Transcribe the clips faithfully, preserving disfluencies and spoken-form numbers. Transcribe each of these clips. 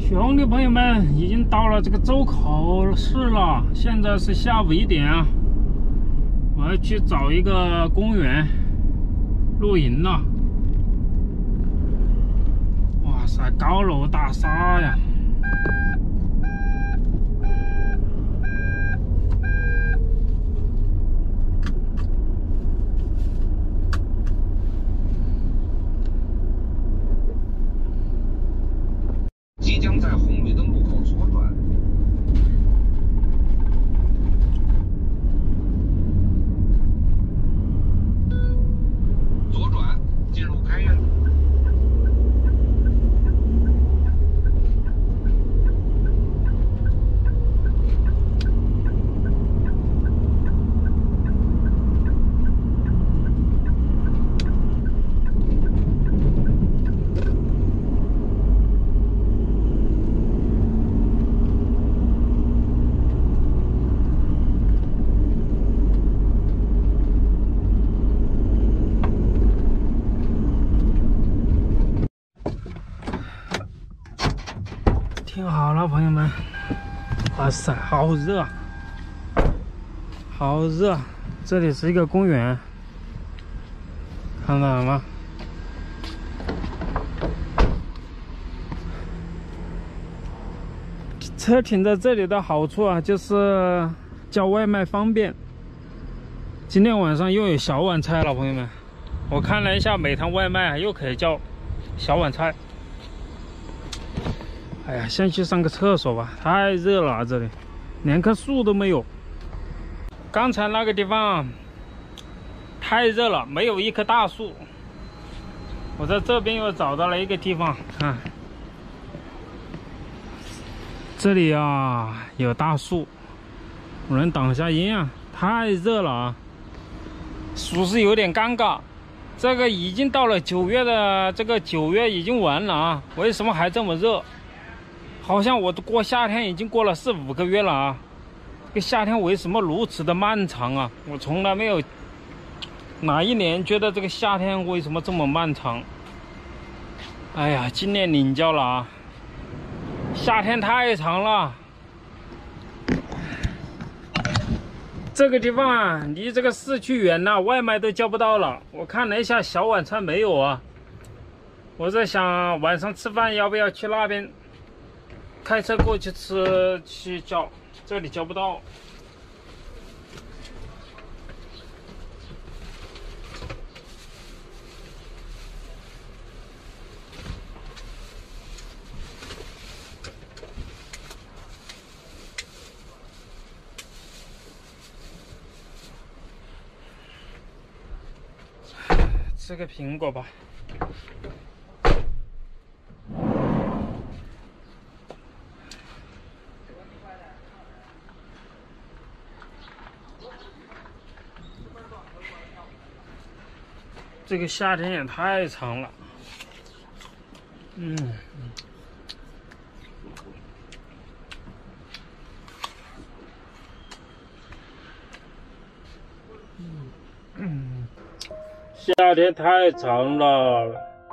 兄弟朋友们，已经到了这个周口市了，现在是下午一点啊，我要去找一个公园露营了。哇塞，高楼大厦呀！ 即将在红绿灯路口左转，左转进入开元。 听好了，朋友们，哇塞，好热，好热！这里是一个公园，看到了吗？车停在这里的好处啊，就是叫外卖方便。今天晚上又有小碗菜了，朋友们，我看了一下美团外卖，又可以叫小碗菜。哎呀，先去上个厕所吧，太热了啊，这里连棵树都没有。刚才那个地方太热了，没有一棵大树。我在这边又找到了一个地方，看这里啊有大树，我能挡下阴啊。太热了啊，属实有点尴尬。这个已经到了九月的，这个九月已经完了啊，为什么还这么热？好像我过夏天已经过了四五个月了啊！这个夏天为什么如此的漫长啊？我从来没有哪一年觉得这个夏天为什么这么漫长？哎呀，今年领教了啊！夏天太长了。这个地方啊，离这个市区远了，外卖都叫不到了。我看了一下小晚餐没有啊。我在想晚上吃饭要不要去那边？开车过去吃去叫，这里叫不到。吃个苹果吧。这个夏天也太长了，嗯，嗯，夏天太长了，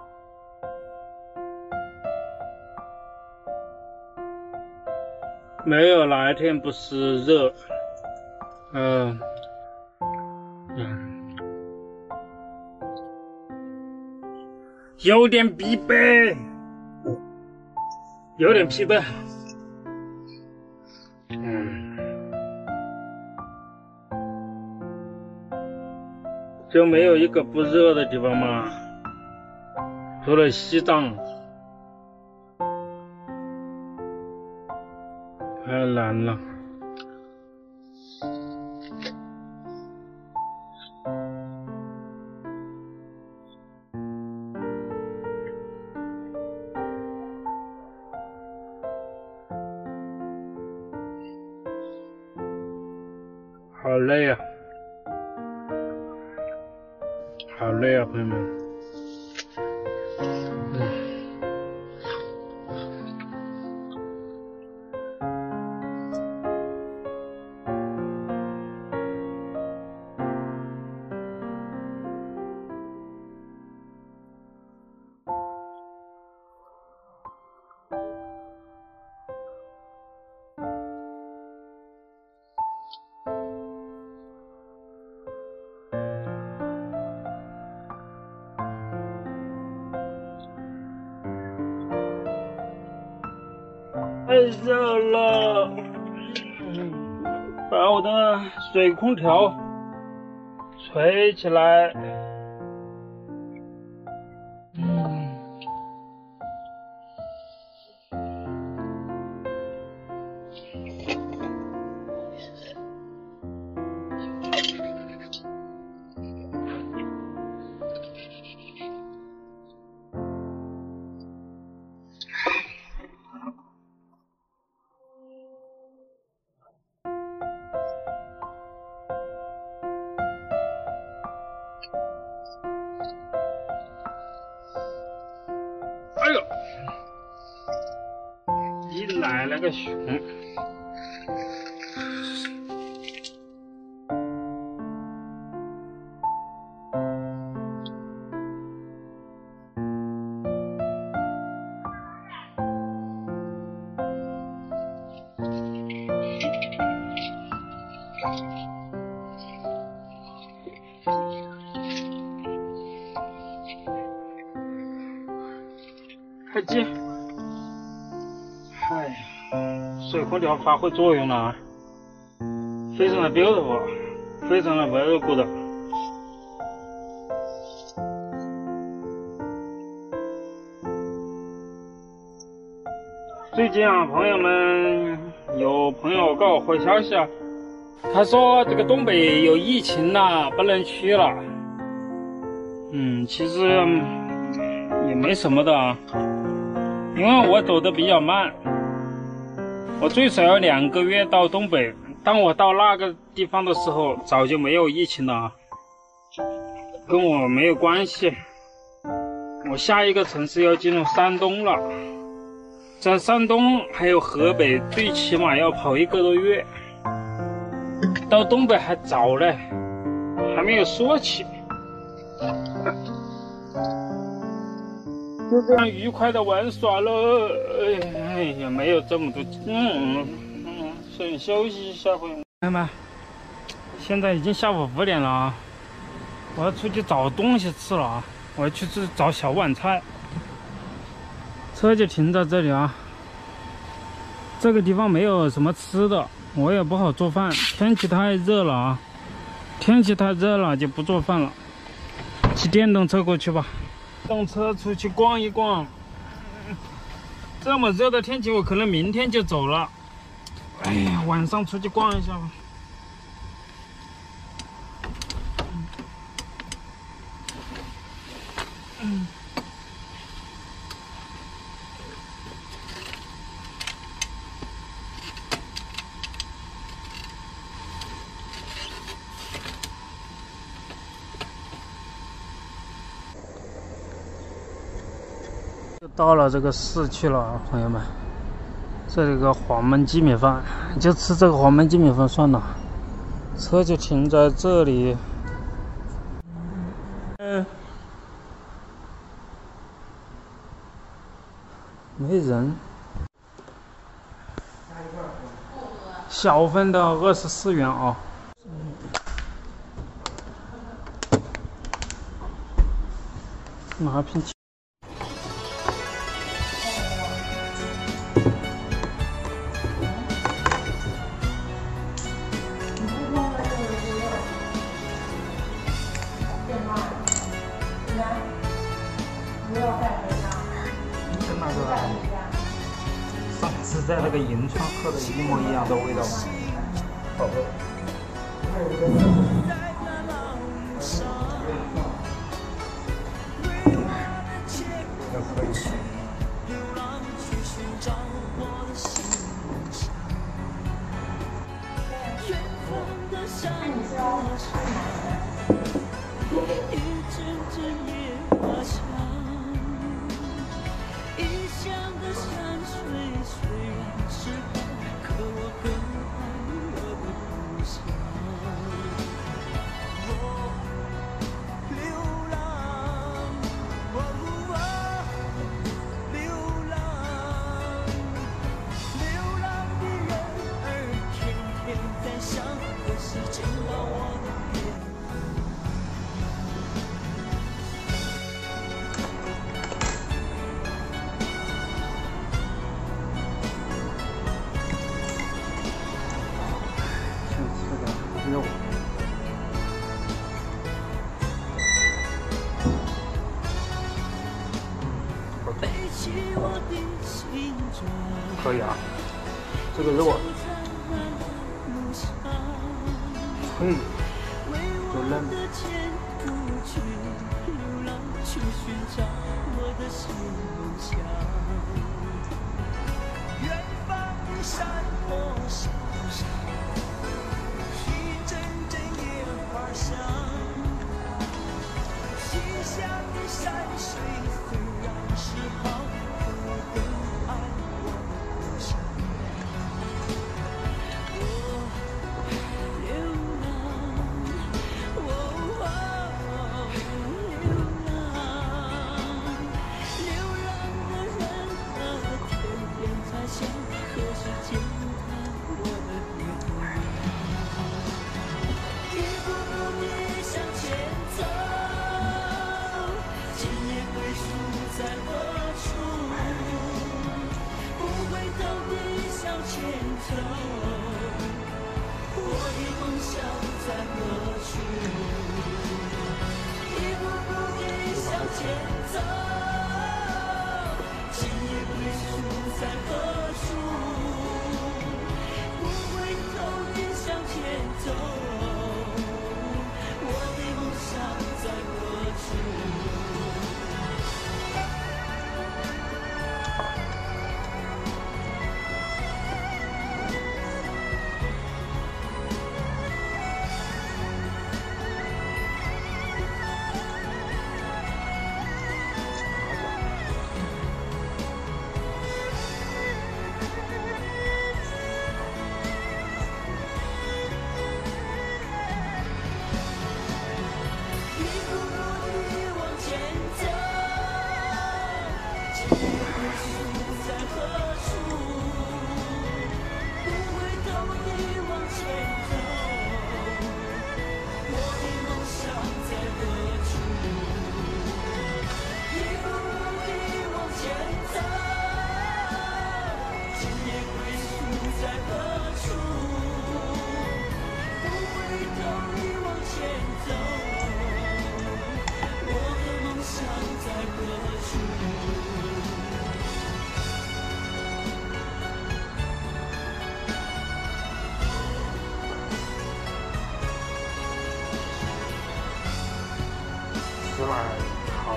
没有哪一天不是热，嗯、呃，嗯。有点疲惫，有点疲惫。嗯，就没有一个不热的地方吗？除了西藏，太难了。好累啊，好累啊，朋友们。嗯。 太热了，嗯，把我的水空调吹起来。嗯。哎呦，你奶奶个熊！开机！哎呀，水空调发挥作用了，非常的 beautiful， 非常的 very good。最近啊，朋友们有朋友告我回消息啊，他说这个东北有疫情了，不能去了。嗯，其实也没什么的啊。因为我走的比较慢，我最少要两个月到东北。当我到那个地方的时候，早就没有疫情了，跟我没有关系。我下一个城市要进入山东了，在山东还有河北，最起码要跑一个多月。到东北还早嘞，还没有说起。就这样愉快的玩耍了，哎呀，没有这么多，嗯嗯，先休息一下会。朋友们，现在已经下午五点了啊，我要出去找东西吃了啊，我要去吃找小碗菜。车就停在这里啊，这个地方没有什么吃的，我也不好做饭，天气太热了啊，天气太热了就不做饭了，骑电动车过去吧。动车出去逛一逛，这么热的天气，我可能明天就走了。哎呀，晚上出去逛一下吧。嗯。就到了这个市区了啊，朋友们，这里个黄焖鸡米饭，就吃这个黄焖鸡米饭算了。车就停在这里。嗯，没人。小份的二十四元啊。拿瓶。跟那个上次在那个银川喝的一模一样的味道，好喝。 可以啊，这个肉啊，脆，又嫩。来好，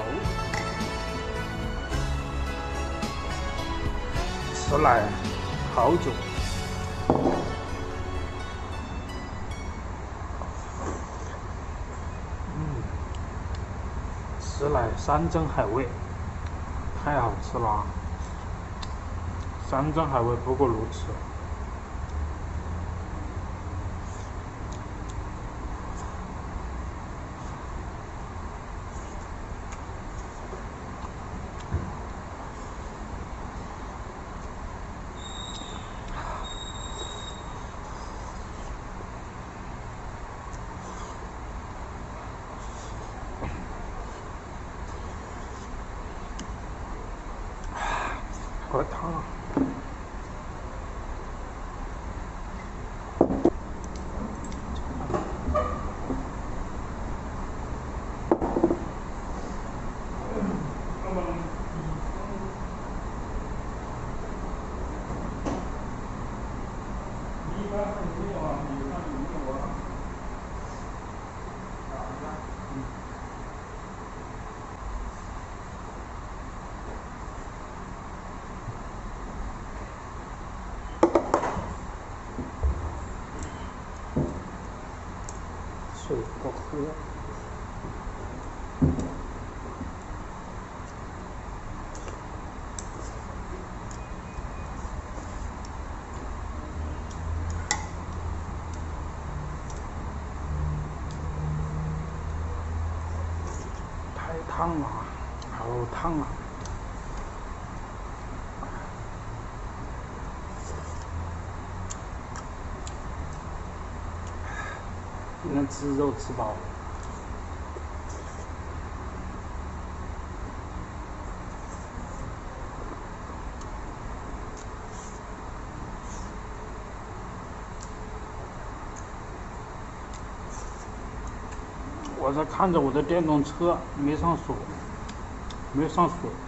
吃来好久。嗯，吃来山珍海味，太好吃了！山珍海味不过如此。喝汤。水不喝。太烫了，好烫啊！今天吃肉吃饱了。我在看着我的电动车没上锁，没上锁。